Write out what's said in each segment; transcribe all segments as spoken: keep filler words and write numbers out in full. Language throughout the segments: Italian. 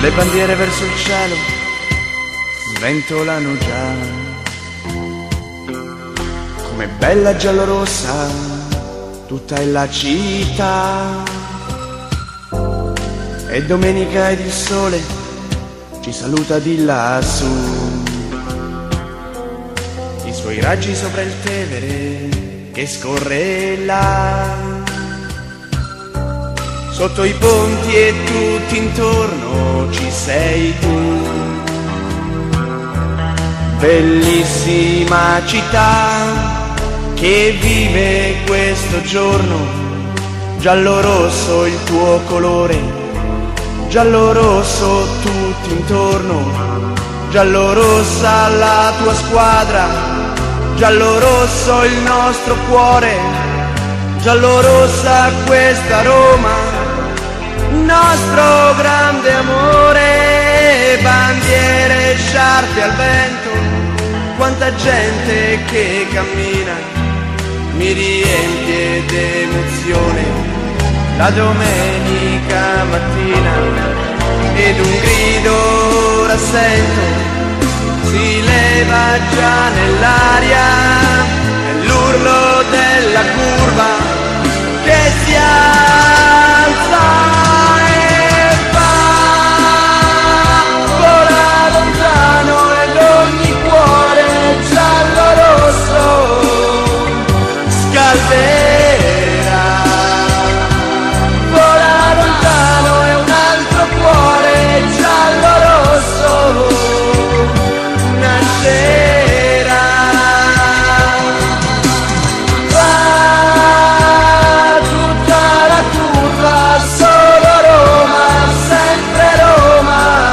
le bandiere verso il cielo sventolano già, come bella giallorossa tutta è la città. E domenica ed il sole ci saluta di lassù, i suoi raggi sopra il Tevere che scorre là. Sotto i ponti e tutti intorno ci sei tu, bellissima città che vive questo giorno, giallo-rosso il tuo colore, giallo-rosso tutti intorno, giallo-rossa la tua squadra, giallo-rosso il nostro cuore, giallo-rossa questa Roma, nostro grande amore. Bandiere, sciarpe al vento, quanta gente che cammina, mi riempie d'emozione la domenica mattina. Ed un grido rassento si leva già nell'aria, è l'urlo della curva che si alza e va, vola lontano ed ogni cuore giallo-rosso scalderà. Vola lontano e un altro cuore giallo-rosso nascerà. Va tutta la curva, solo Roma, sempre Roma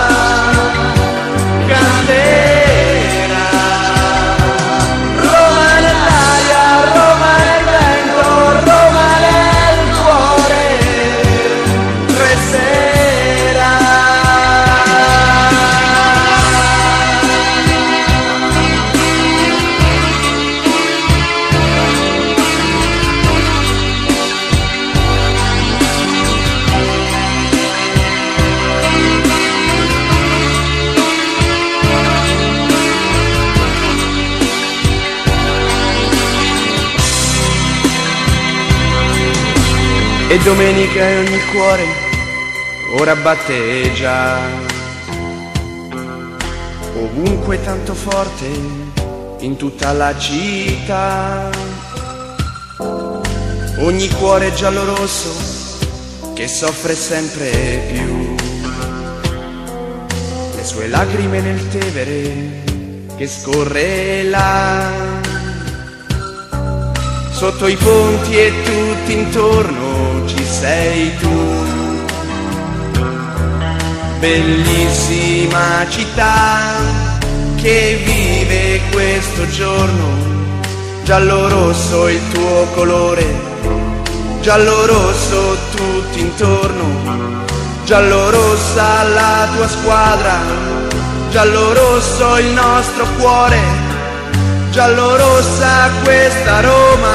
canterà. Roma nell'aria, Roma nel vento, Roma nel cuore resterà. E domenica e ogni cuore ora batte già, ovunque tanto forte in tutta la città. Ogni cuore giallo-rosso che soffre sempre più, le sue lacrime nel Tevere che scorre là. Sotto i ponti e tutti intorno ci sei tu, bellissima città che vive questo giorno, giallo-rosso il tuo colore, giallo-rosso tutti intorno, giallo-rossa la tua squadra, giallo-rosso il nostro cuore, giallo-rossa questa Roma,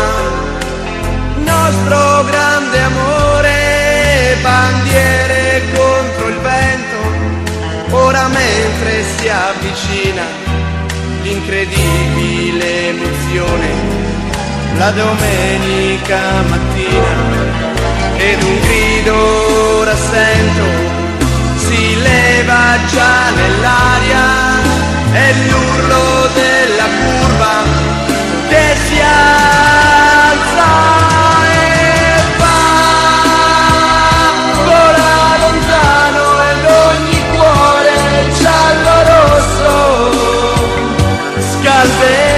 nostro grande amore. Bandiere contro il vento, ora mentre si avvicina l'incredibile emozione, la domenica mattina. Ed un grido rassento si leva già nell'aria, è l'urlo della curva che si alza e va, vola lontano ed ogni cuore giallo-rosso scalderà.